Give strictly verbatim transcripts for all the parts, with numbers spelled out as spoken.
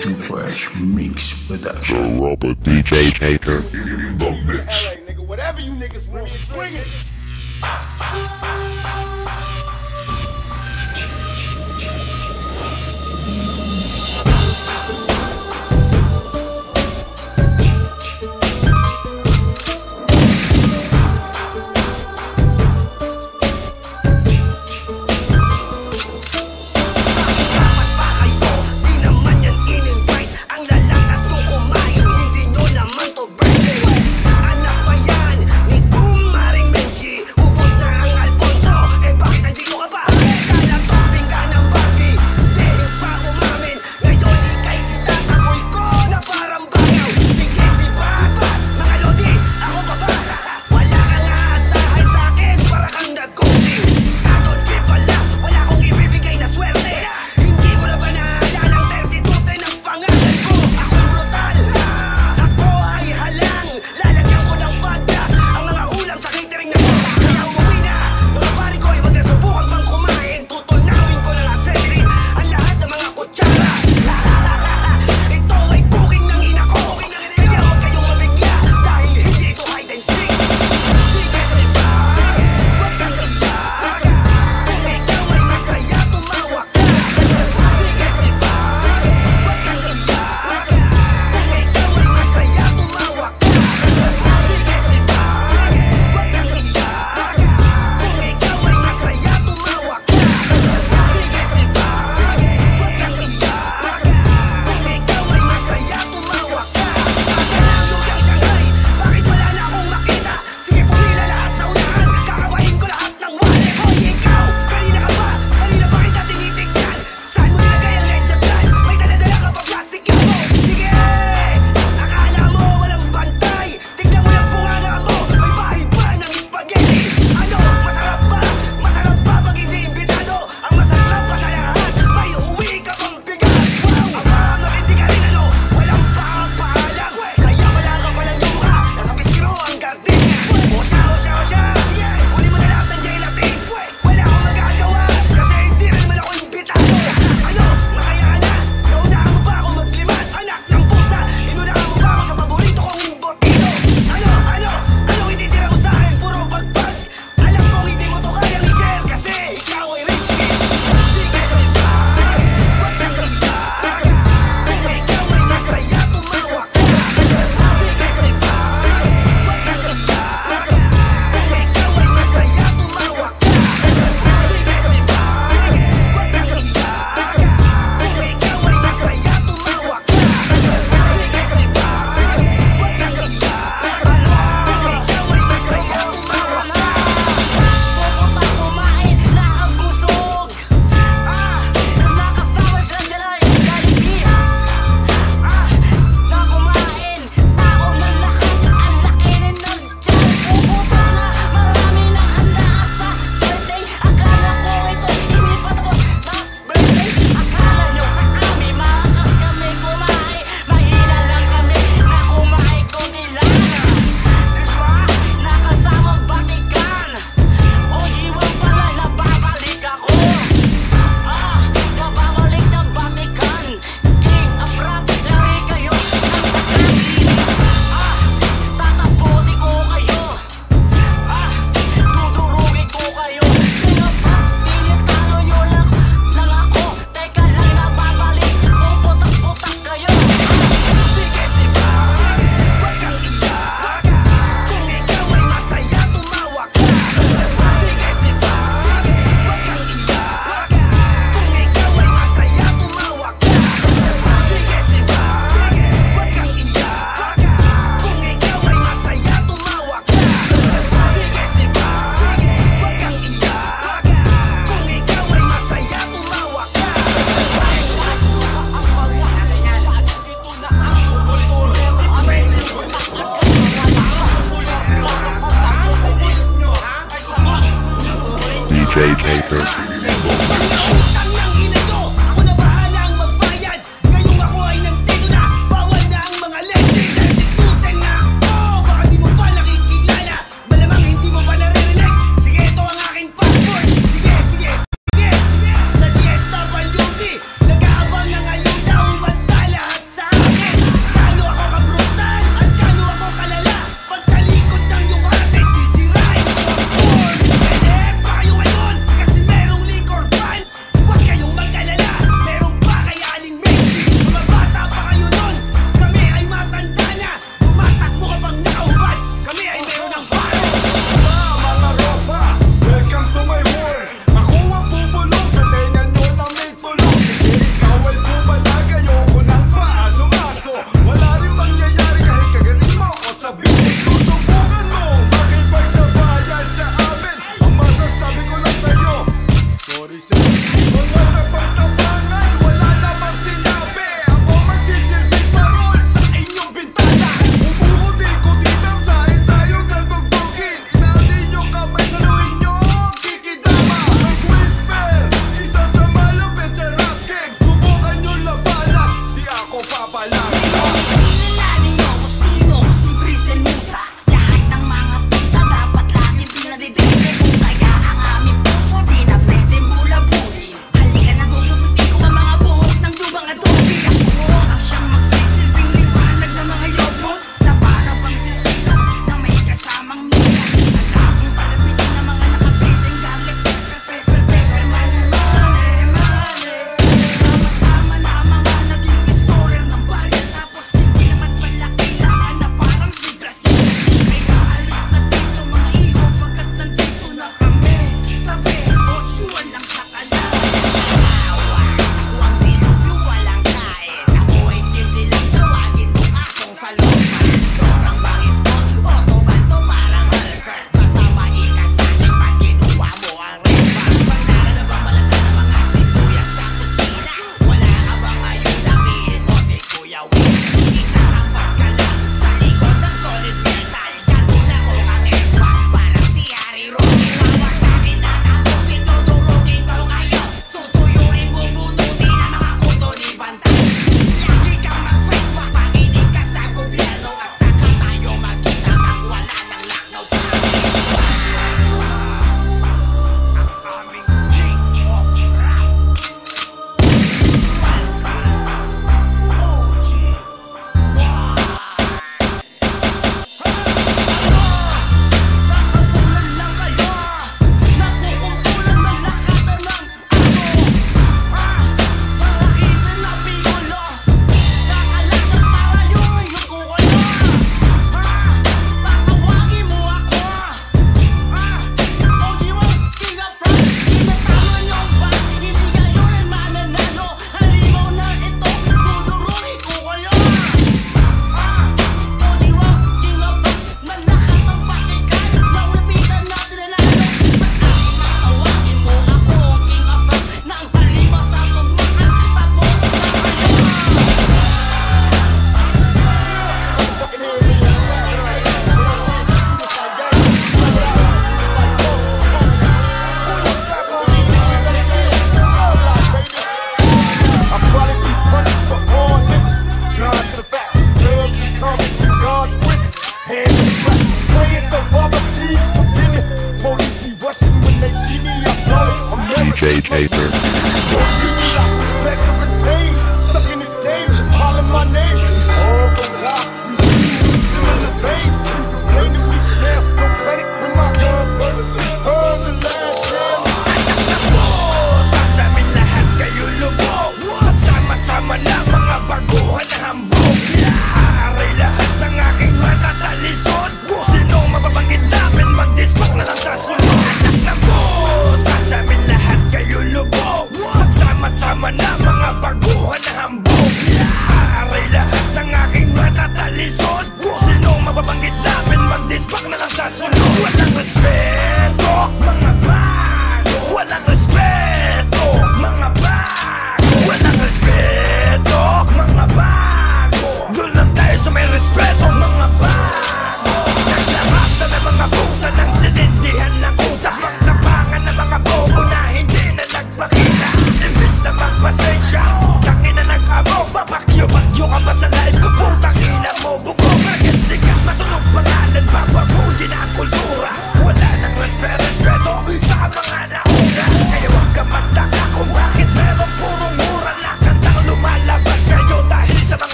Too Fresh Mix Production. The Robert D J Taker In the mix. Alright, nigga, whatever you niggas want, bring it. D J Taker. Nag-iestapa yung di, nag-aabang na ngayon daw mantala.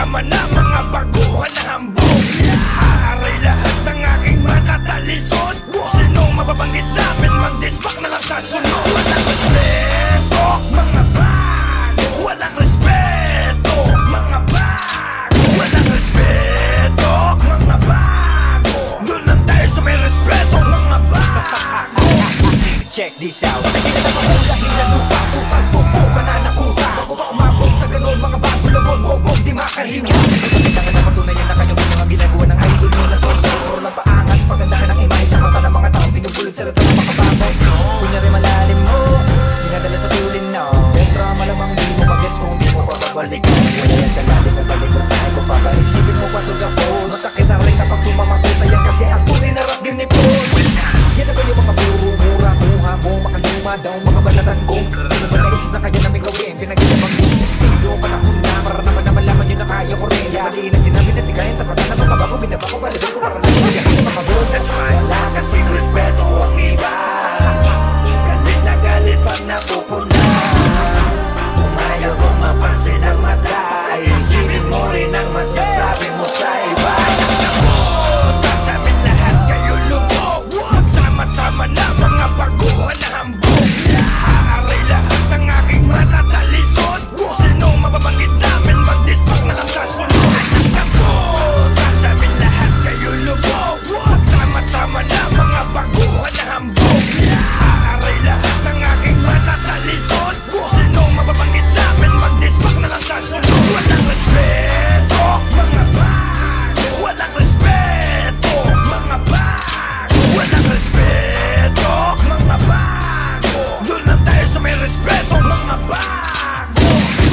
Sama-sama na mga baguhan na hambog. Haaray lahat ng aking matatalisod. Sino mababanggit namin, mag-disback na lang sa sunod. Walang respeto, mga bago. Walang respeto, mga bago. Walang respeto, mga bago. Doon lang tayo sa may respeto, mga bago. Check this out. Hindi na napakula, hilan lupa, putang popo, pananakuha. Bago ba umabog sa ganon, mga bago labon, bobog, di makahinga. Kailangan na patunayan na kayo mga ginagawa ng idol nyo na sorso. Puro lang paangas, pagandahan ng imay sa mata ng mga taong binubulog sa lahat ng mga bago. Kunyari malalim mo, dinadala sa tulin na. Pero malamang di mo mag-guess kung di mo papabalik. Wala yan sa lalim mo, balik mo sa ko paparisipin mo pa tulad po. Masakit na rin kapag tumamakot na yan kasi ang tunay na rap game ni Paul. Yan na ba yung mga puro, mura, kuha mo, makaluma daw mga balatan ko. Ano ba naisip na kayo na microwave, pinag-iabang yung estilo. Panahon na, para naman naman laman yun na kaya ko rin. Mali na sinabi na di kaya tapatan na mga bago, binaba ko, balibin ko para lang yung yakin makabot. At wala kasing respeto ang iba. Galit na galit pag napupuna. Kung ayaw mo mapansin ang mata, isipin mo rin ang masasabi mo sa iba. Sama na mga baguhan na hambog. Haaray lahat ng aking matatalisod. Sino mababanggit namin, mag-disback na lang sa sunod. Sasabihin lahat kayo lubog. Magsama-sama na mga baguhan na hambog. Haaray lahat ng aking matatalisod. Sino mababanggit namin, mag-disback na lang sa sunod. Walang respeto, mga bago. Walang respeto, mga bago. Walang respeto, mga bago. Doon lang tayo sa may respeto, mga bago.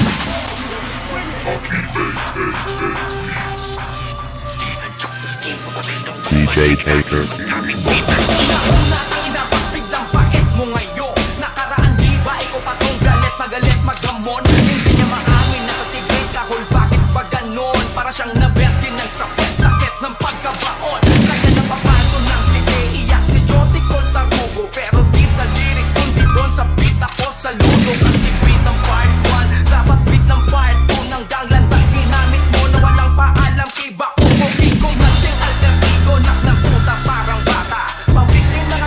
D J Taker. Una ang inapagpiglang pait mo ngayon. Nakaraan di ba ikaw pa tong galit, magalit, magamon. Hindi niya maamin na sa sigay kahol, bakit ba ganon? Para siyang nabertin ng sakit-sakit ng pagkabaon. Kaya napapato ng sige, iyak si Joti Col sa rugo. Pero di sa lyrics, kundi doon sa beat ako sa ludo. Kasi beat ng part one, dapat beat ng part two. Nang danglan pag ginamit mo na walang paalam kay Bakugo. Kung nagsing alter ego, nak ng puta parang bata. Pabigling mga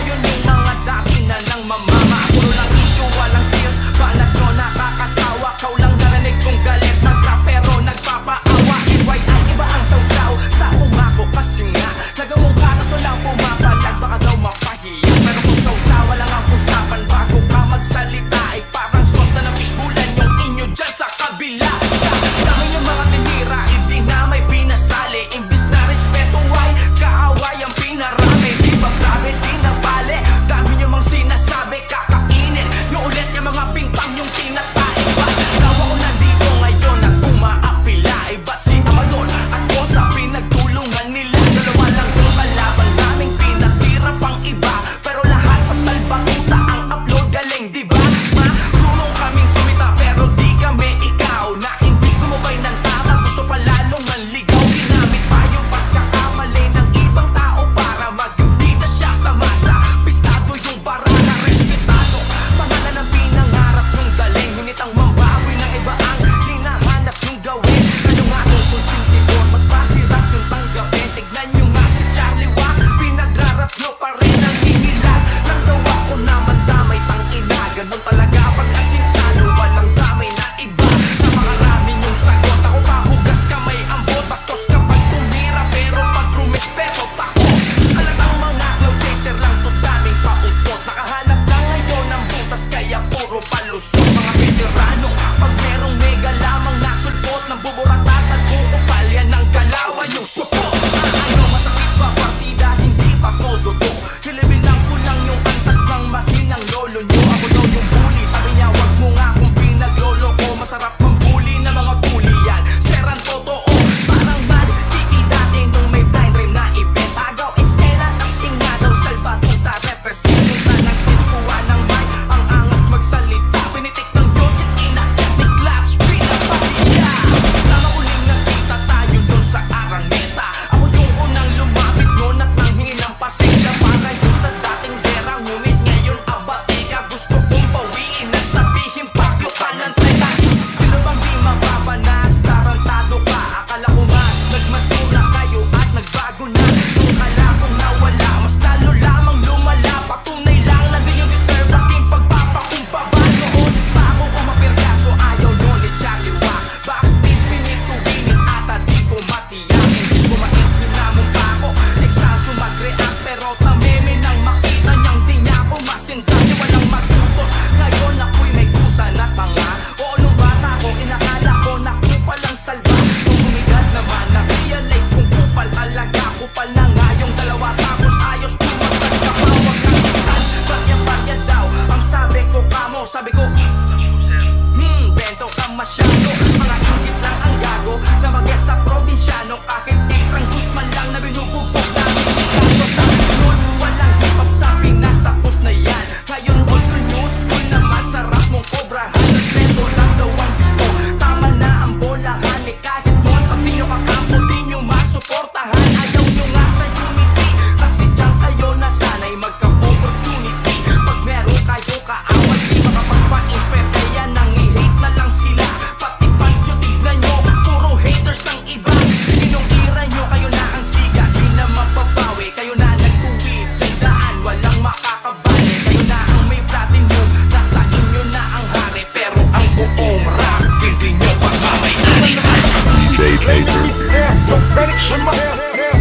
Cater.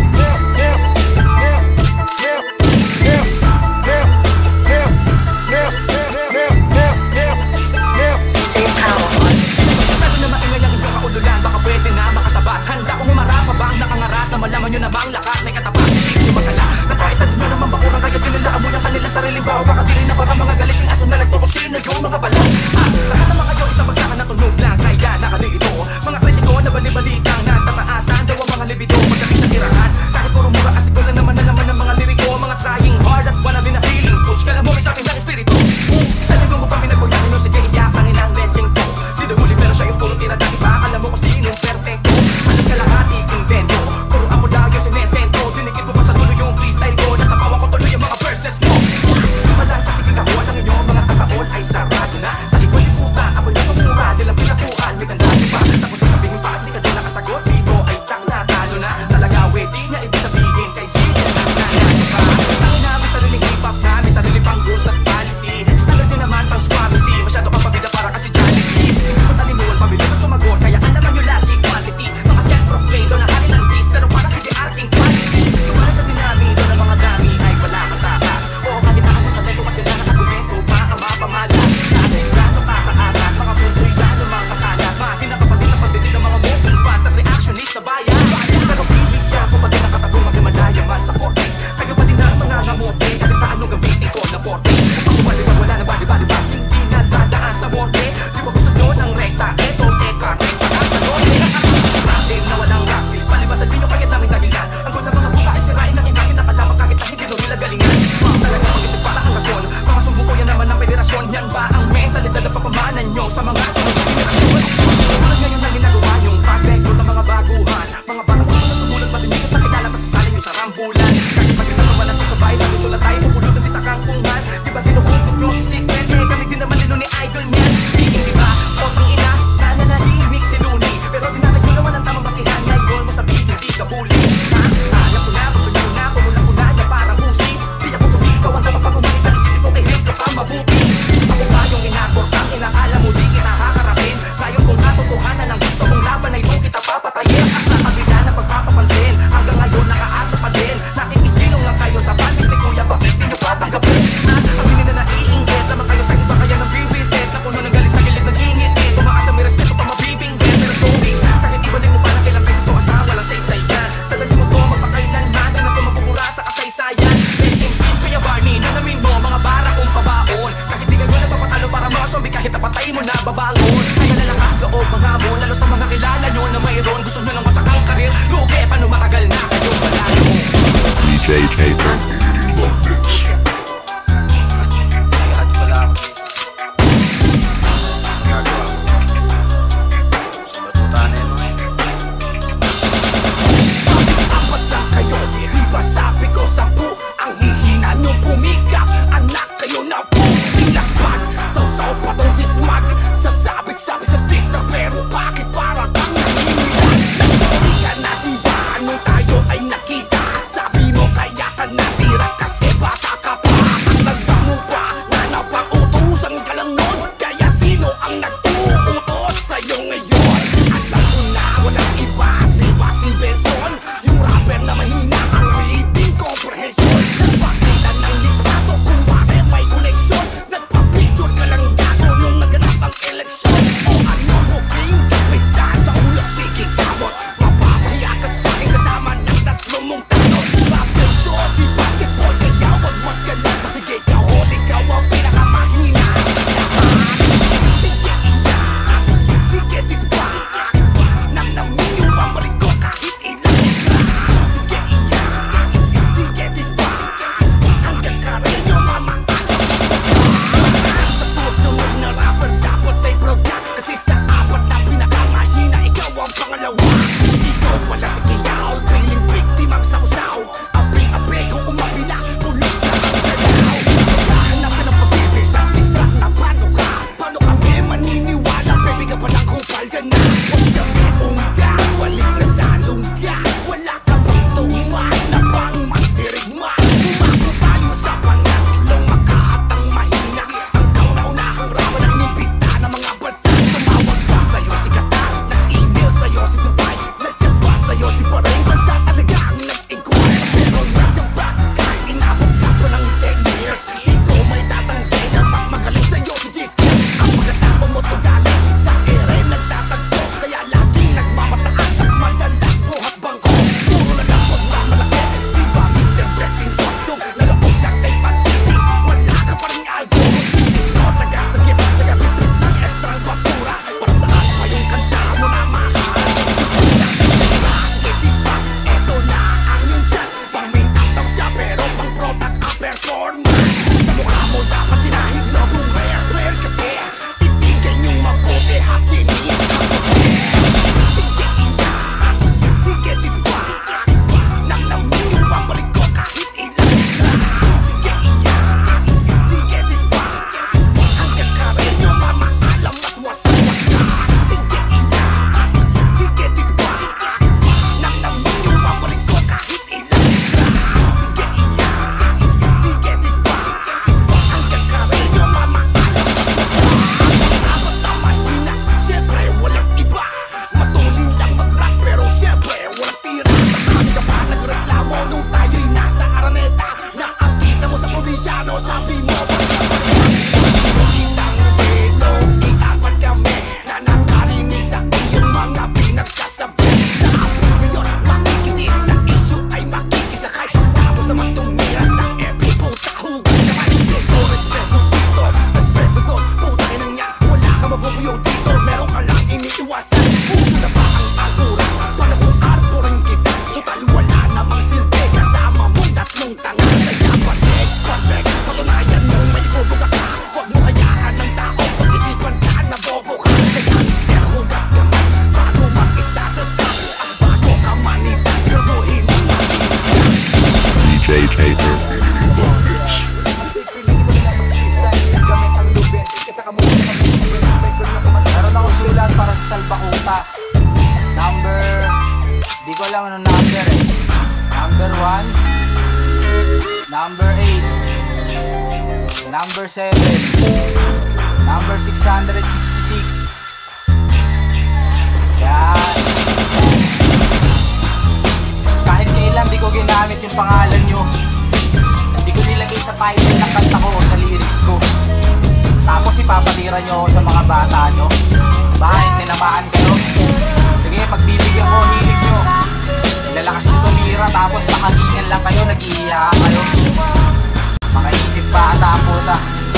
Malaman nyo na ba ang lakas may katapat? Hindi nyo magala Nakaisa din nyo naman bakurang kayo Tinilaan mo yung kanilang sariling bawa Baka di rin na para mga galising aso na nagtukusino yung mga bala Ah, lahat naman kayo isang bagsakan na tunog lang Kaya nakalilito Mga kritiko na bali-balitang natataasan Daw ang mga libido Pagdating sa tirahan Kahit puro mura kasi ko lang naman na naman ng mga liriko Mga trying hard at wala din na feeling Coach ka lang mo may sakin ng espiritu Sa linggo mo pa pinagbuyakin nyo Sige iyapanin ang legend ko Di na huli pero siya yung pulong tira Dahil ba alam mo kung sinong perfecto Halos ka lahat i-invento Dinikit mo pa sa tuloy yung freestyle ko Nasa bawa ko tuloy yung mga verses mo Di ba lang sa sige kahuan ng inyong mga kakaon Ay sarado na Sa likod yung puta Ako yung pamura Nilang pinatuan May ganda di ba Tapos sasabihin pa At di ka doon nakasagot Dito ay tak na talo na Talaga we Di na ibig sabihin Kay sige na nangyari pa Tangin na may sariling hip-hop na May sarili pang rules at policy Tagal din naman pang squamity Masyado kang pabida para kasi Jollibee Mas matalimuan Pabilis ang sumagot Kaya alaman nyo lagi quantity Mga self-proclaim Doon ang hari ng dis Pero para si the art in quality Sumara sa dinamito ng mga dami ay wala katakas Oo kahit na ang kasi kung magkailangan ng argumento Baka mapamala Dati gano'ng kakaatas Mga punto'y gano'ng mga kakalas Mga kinakapagin sa pagdidig ng mga moving fast At reactionist sa bayan Pero bibigyan ko pa din ang katagong magkamadaya man sa korte Kayo pa din na mga ngamote Kahit na anong gamitin ko na porte Pagkuwaliwag wala na bali-bali-bali Hindi na dadaan sa morte Di ba gusto nyo ng rekta Eto, teka, rekta na sa norte Rapid na walang rapid Palibasan din nyo kaya namin dahilan Ang gula mga buka ay sirain ng iba Kinakalaman kahit na hindi nung nila galingan Mga talaga mag-isip para ang rason Mga sumbuko yan naman ng federasyon Yan ba ang mentalidad na papamanan nyo Sa mga sumbuko Tulad ngayon na ginagawa yung pag-record ng mga baguhan Mga parang kung na sumulat Matinigit na kilala masasalin nyo sa rambulan Kahit pag ito naman ang sasabay Sabi sulat tayo pupulot ng isa kang kunghan Di ba tinukutok nyo si six ten Eh kami din naman nilo ni idol niyan Speaking di ba? Otong ina Nananahimik si Looney Pero dinatag nyo naman ang tamang basihan Na idol mo sabihin hindi ka bully Ha? Alam ko na, pagod nyo na Pumulang ko na niya parang usi Di ako sumikaw ang dapat pagumulit Ang isip ko ay hito ka mabuti Ako ba yung inakortang Inakala mo di kita hakarapin Ngayon kung katotohanan ang gusto mong laban Ay doon kita papatayin Sa kabila na pagpapapansin Hanggang ngayon nakaasa pa din Nakikisilong lang kayo sa panis Ni Kuya Bakit di nyo patanggapin Ha? Ang hindi na naiinggit Naman kayo sa iba kaya ng bibisit Na puno ng galit sa gilid ng ingit eh Tumakas ang may respeto pa mabibinggit Pero sorry Kahit ibalik mo parang kailang beses ko asawa lang sa isay yan Dadali mo to magpakailanman Yan na to mapupura sa kasaysayan Rest in peace Kuya Barney Nanamin mo mga bara kong pabaon Kahit di kayo napapatalo para mga zombie Kahit napatay mo na babangon Kaya nalakas loob mga mo Lalo sa mga kilala nyo na mayroon Gusto nyo lang masakang karir Lugi paano matagal na kayo palalo D J Cater. J Taper. Meron ako sulat para sa Salbakuta. Number, di ko alam anong number eh. Number one, number eight, number seven, number six hundred sixty-six. Yan. Kahit kailan di ko ginamit yung pangalan nyo. Di ko nilagay sa title ng kanta ko o sa lyrics ko. Tapos ipapatira nyo ako sa mga bata nyo. Bakit tinamaan kayo? Sige, pagbibigyan ko hilig nyo. Lalakas nyo tumira tapos nakagingan lang kayo, nag-iiya kayo. Makaisip pa ata po ta.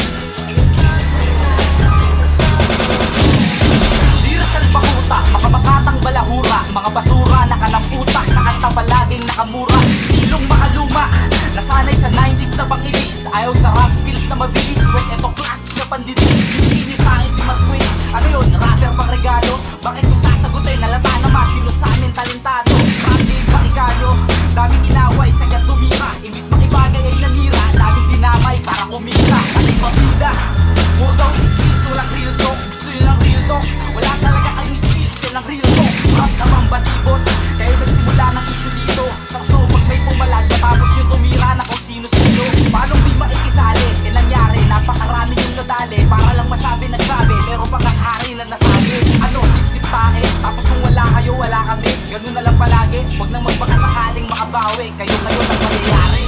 Dira Salbakuta, mga makatang balahura, mga basura nakalamputa, sa kanta palaging nakamura. Ilong makaluma, nasanay sa nineties na pangilis. Ayaw sa rap skills na mabilis. Wes eto class na pandidis. Hindi nyo sa'kin si McQueen. Ano yun, rapper pang regalo? Bakit nyo sasagutin? Nalata naman, sino sa amin talentado? Rap game pa ikanyo, daming inaway, sagyat tumira. Imbis makibagay ay nanira, daming dinamay para kumita. Aling pabida, more daw skills, walang real talk. Gusto nyo lang real talk, wala talaga kayong skills, yan lang real talk. Rap namang batibot, kayo nagsimula ng issue dito. Sa show, pag may pumalag, matapos yung tumira na kung sino-sino. Paano di maikisali? E nangyari, napakarami yung nadali. Para lang masabi na grabe, meron pang hari na nasali. Ano, sip-sip tae, tapos kung wala kayo, wala kami. Ganun na lang palagi, huwag nang magpakasakaling makabawi. Kayo ngayon ang mayayari.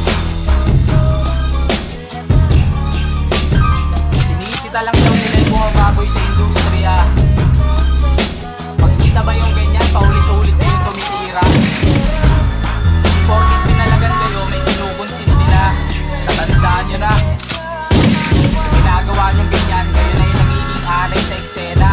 Sinisita lang daw nila yung mga baboy sa industriya. Pagsita ba yung ganyan, paulit-ulit kayong tumitira. Porkit pinalagan kayo, may kinukonsin nila. Tatandaan nyo na. Sa ginagawa nyo ganyan, kayo na yung nagiging alay sa eksena.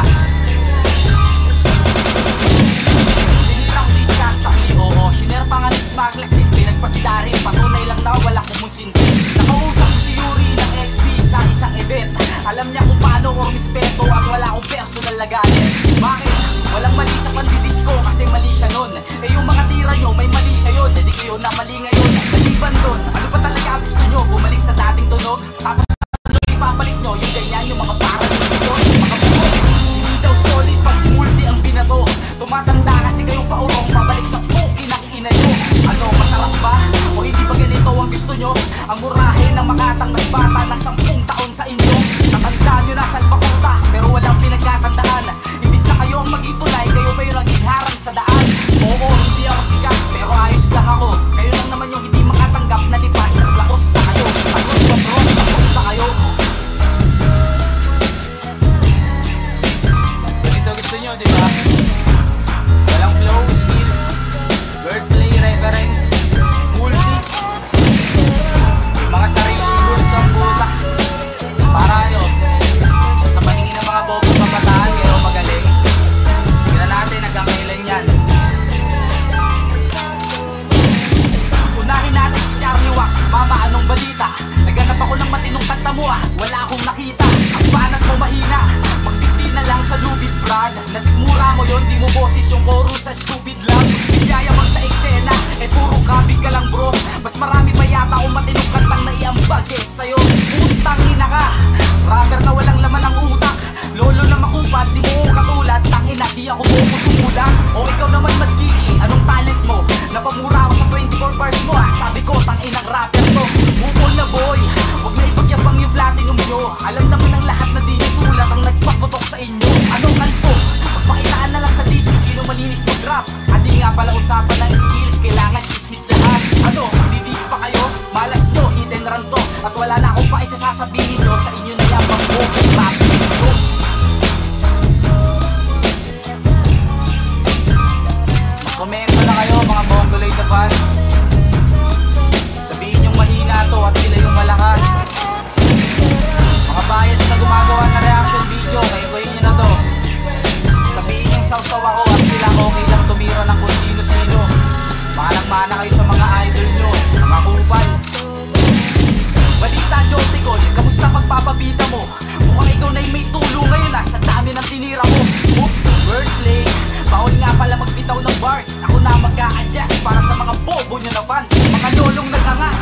Sinirang discast sa oo, sinir pa nga ni Smuggler eh. Pinagpasidarin, patunay lang na walang kumonsinsin. Nakausap si Yuri ng X P sa isang event. Alam niya kung paano ko respeto at wala akong personal na galit. Bakit? Walang mali sa pandidis ko kasi mali siya nun. Eh yung mga tira nyo, may mali siya yun. Hindi kayo na mali ngayon. Maliban dun, ano pa talaga gusto nyo? Bumalik sa dating tunog? Tapos ano ipapalit nyo? Yung ganyan, yung mga parang nyo, mga buko. Hindi daw solid pag multi ang binato. Tumatanda kasi kayong paurong, pabalik sa puki ng ina nyo. Ano, masarap ba? O hindi ba ganito ang gusto nyo? Ang murahe ng makatang mas bata ng sampung taon sa inyo. Natanda nyo na Salbakuta, pero walang pinagkatandaan. Imbis na kayo ang maging tulay, kayo ba yung naging harang sa daan? Oo, hindi ako sikat, pero ayos lang ako. Kayo lang naman yung hindi makatanggap na lipas. Lakos na kayo, agos ba bro, lakos na kayo. Ganito gusto nyo, di ba? Walang flow, skills, wordplay, reference, multi. Yung mga sarili rules ang buta. Para ano, sa paningin ng mga bobo kabataan, kayo magaling. Tingnan natin hanggang kailan yan. Unahin natin si Charlie Wack, mama anong balita? Naganap ako ng matinong kanta mo ah, wala akong nakita. Ang banat mo mahina, magdikti na lang sa lubid brad. Nasigmura mo yon, di mo boses yung chorus sa stupid lang. Bigayamang sa eksena, eh puro kabig ka lang bro. Mas marami pa yata akong matinong kantang naiambag eh sa'yo. Utang ina ka, rapper na walang laman ng utak. Lolo na makupat, di mo katulad. Tangina, di ako buko sumulang. O ikaw naman magkiki, anong talent mo? Napamura ako sa twenty-four bars mo ah. Sabi ko, tanginang rapper to. Bukol na boy, huwag na ipagyabang yung platinum nyo. Alam naman ng lahat na di nyo sulat ang nagpaputok sa inyo. Anong kalpo? Magpakitaan na lang sa D C, sino malinis mag-rap. Hindi nga pala usapan ng skills, kailangan chismis lahat. Ano, magdidis pa kayo? Malas nyo, hidden run to. At wala na akong pa isasasabihin nyo, sa inyo na yan pang bukong rap nyo. Komento na kayo mga Mongoloid na fans. Sabihin yung mahina to at sila yung malakas. Mga bias na gumagawa na reaction video, kayo kayo nyo na to. Sabihin yung sausaw ako at sila okay lang tumira ng kung sino-sino. Manang-mana kayo sa mga idol nyo, mga kupal. Balita Jotikon, kamusta pagpapabita mo? Mukhang ikaw na yung may tulong ngayon ah, sa dami ng tinira mo. Oops, wordplay. Bawal nga pala magbitaw ng bars. Ako na mag-a-adjust para sa mga bobo nyo na fans. Mga lolong naganga,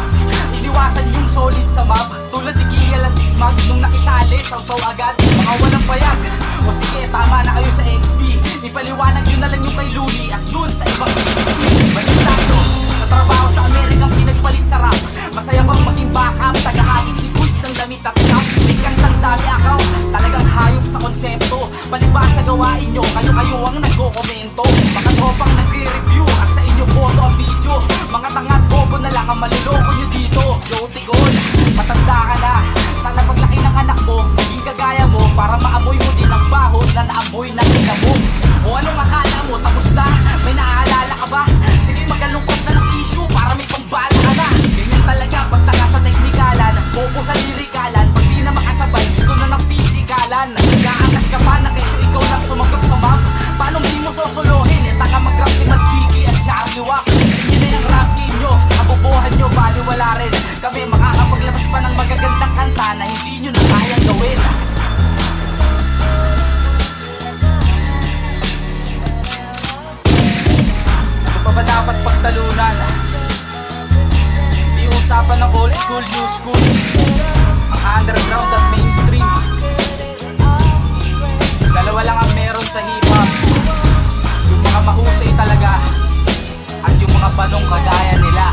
sausaw agad, mga walang bayag. O sige, tama na kayo sa X P, ipaliwanag yun na lang yung kay Luli at dun sa ibang balik tayo. Sa trabaho sa Amerikang pinagpalit sa rap, masaya bang maging backup, tagahagis ni Kuis ng damit at shop. Bigyan ng dami akaw, talagang hayop sa konsepto. Palibas sa gawain nyo, kayo-kayo ang nagko-komento. Mga tropang nagre-review at sa inyo photo ang video. Mga tangat bobo na lang ang maliloko nyo dito. Yo, Tigol, matanda ka na, sana paglaki ng anak mo, maging kagaya mo, para maamoy mo din ang baho na naamoy ng ina mo. O anong akala mo, tapos na? May naaalala ka ba? Sige, magalungkot na ng issue para may pambala ka na. Ganyan talaga, pagtaka sa teknikalan, bobo sa lirikalan, pag di na makasabay, gusto na ng pisikalan. Nagkaakas ka pa na kayo, ikaw lang sumagot sa map. Paano di mo sosolohin? E taka mag-rap si Magkiki at Charlie Wack. Inyo na yung rap game nyo, kabubuhan nyo, baliwala rin. Kami makakapaglabas pa ng magagandang kanta na hindi nyo na kayang gawin. Ano pa ba dapat pagtalunan? Di usapan ng old school, new school, ang underground at mainstream. Dalawa lang ang meron sa hip-hop, yung mga mahusay talaga at yung mga banong kagaya nila.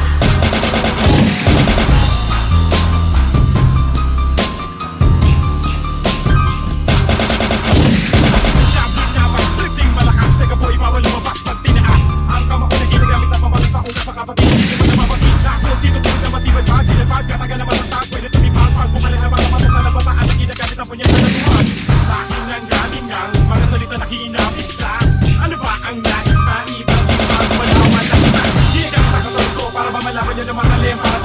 Ano ba ang nais na ibang ibang malaman lang sa? Hindi ka nakatulog ko para ba malaman nyo ng mga lem para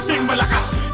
ding malakas.